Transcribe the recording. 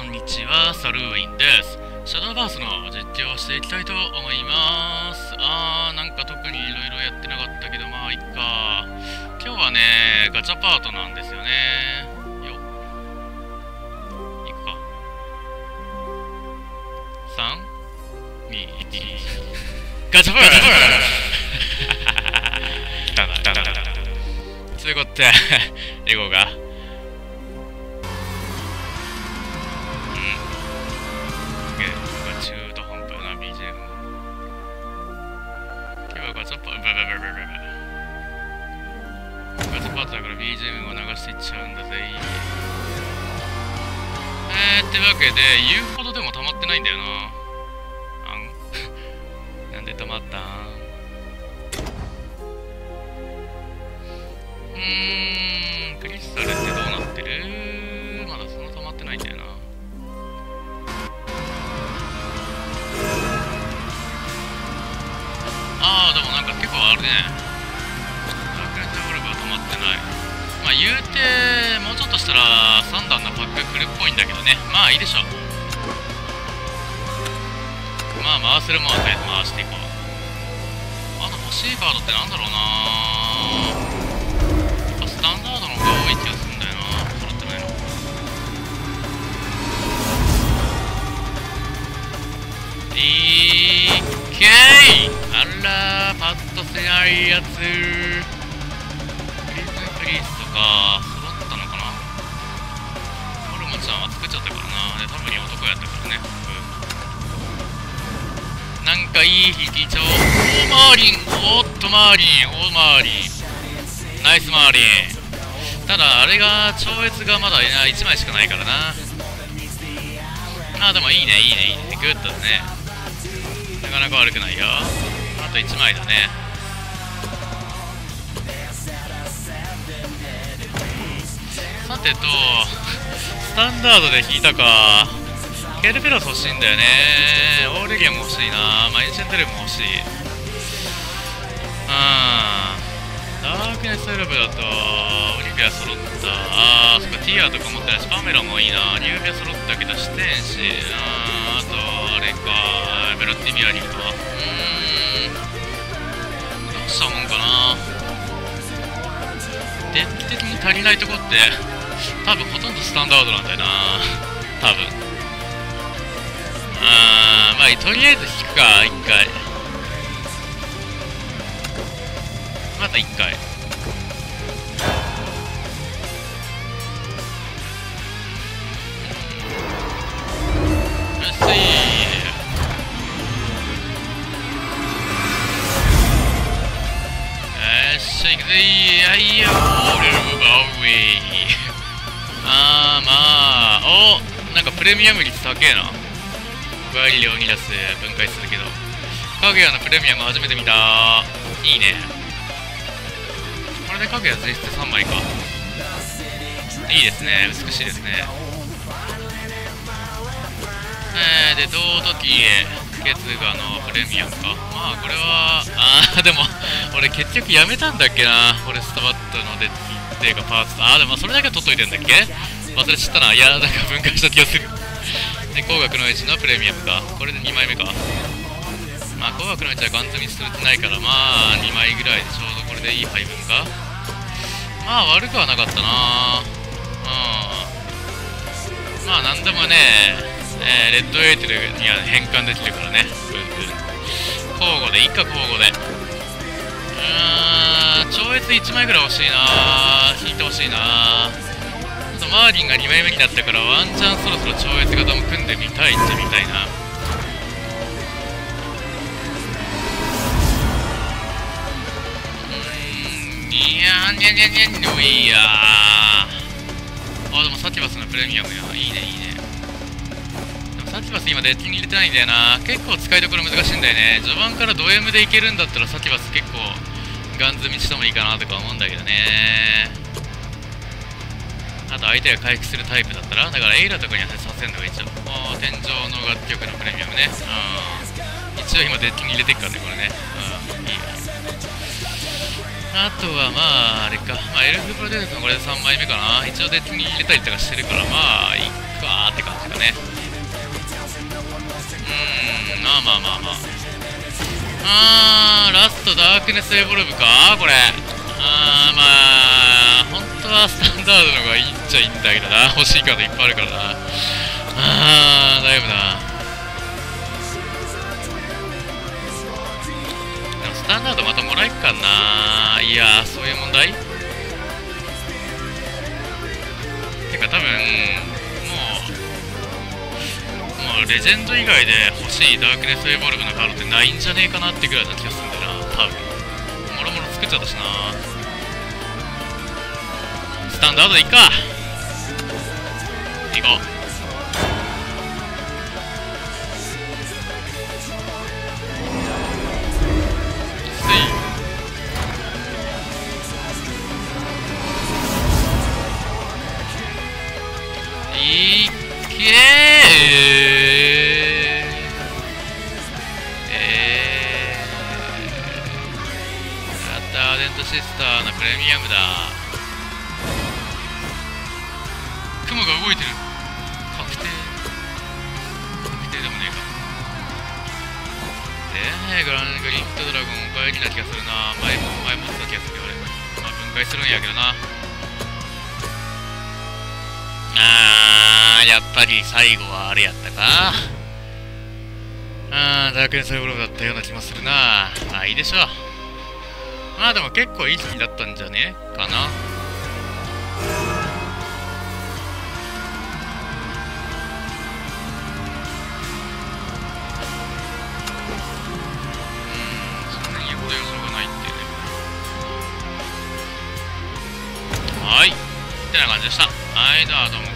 んにちは、サルーインです。シャドーバースの実況をしていきたいと思います。なんか特にいろいろやってなかったけど、まあ、いっか。今日はね、ガチャパートなんですよね。よっ。いくか。3、2、1。ガチャパートそういうことで、エゴが。中途半端な BGM。今日はガチャパートだから BGM を流していっちゃうんだぜ。ってわけで言うほどでも溜まってないんだよな。なんで溜まったん？クリスタルってどうなってる？まだそんな溜まってないんだよな。でもなんか結構あるね。ダークネットオルブは溜まってない。まあ言うて、もうちょっとしたら3段のパック来るっぽいんだけどね。まあいいでしょう。まあ回せるもんはとりあえず回していこう。あと欲しいカードってなんだろうな。やっぱスタンダードの方が多い気がするんだよな。揃ってないの。ケーイ！あらー、パッとせないやつ。クリスとか揃ったのかな。ホルモンちゃんは作っちゃったからな。で、多分に男やったからね。なんかいい引き帳。マーリン、おっとマーリン、マーリン、ナイスマーリン。ただあれが超越がまだ1枚しかないからな。でもいいね、いいね、いいね。グッドだね。なかなか悪くないよ。あと1枚だね。さてと、スタンダードで引いたか。ケルベロス欲しいんだよね。オーレリアも欲しいな。エンシェンテルも欲しい。ダークネスエルブだとオリビア揃った。そっか、ティアとか持ってないし、パメロもいいな。ニュービア揃ったけどしてんし。あとあれか、ベロッティミアリンか。どうしたもんかな。デッキ的に足りないとこって多分ほとんどスタンダードなんだよな。多分。とりあえず引くか、1回。また1回。よっしゃい。よっしゃ、いくぜい。はいよ、オールバウェイ。なんかプレミアム率高えな。ワイリを2出す分解するけど、かぐやのプレミアム初めて見た。いいね。これでかぐや全室3枚か。いいですね、美しいですね。で、銅時月牙のプレミアムか。これはでも俺結局やめたんだっけな。フォレストバットのデッキっていうかパーツ。でもそれだけは取っといてんだっけ。忘れちゃったな。いや、なんか分解した気がする。で、光学のエッジのプレミアムか。これで2枚目か。光学のエッジはガン積みされてないから、2枚ぐらいでちょうどこれでいい配分か。悪くはなかったな。なんでもね、レッドエーテルには変換できるからね。交互でいいか、交互で。超越1枚ぐらい欲しいな。引いてほしいな。マーリンが2枚目になったからワンチャンそろそろ超越型も組んでみたいってみたいな。いやー、でもサティバスのプレミアムや。いいね、いいね。でもサティバス今デッキに入れてないんだよな。結構使いどころ難しいんだよね。序盤からド M でいけるんだったらサティバス結構ガン積みしてもいいかなとか思うんだけどね。あと相手が回復するタイプだったら、だからエイラとかにはさせんのがいいじゃん。天井の楽曲のプレミアムね。一応今デッキに入れてっからね、これね。いいよ。あとはあれか。エルフプロデュースのこれで3枚目かな。一応デッキに入れたりとかしてるから、いっかーって感じかね。まあまあまあまあ。ラストダークネスエボルブかこれ。まあ、本当はスタンダードの方がいいっちゃいいんだけどな。欲しいカードいっぱいあるからな。だいぶな。でもスタンダードまたもらえっかな。いやー、そういう問題てか多分、もうレジェンド以外で欲しいダークネスエボルブのカードってないんじゃねえかなってぐらいな気がするんだよな、多分。もろもろ作っちゃったしな。スタンダードでいっか。行こう。いけー。アーデントシスターのプレミアムだ。雲が動いてる。確定でもねえか。グラングリフトドラゴンお帰りな気がするな。前もってた気がするよ俺。まあ分解するんやけどな。やっぱり最後はあれやったか。ダークネスエボルブだったような気もするな。まあいいでしょう。まあでも結構いい時期だったんじゃねかな。そんなに言うほど予想がないっていうね。はい。ってな感じでした。はい、どうも。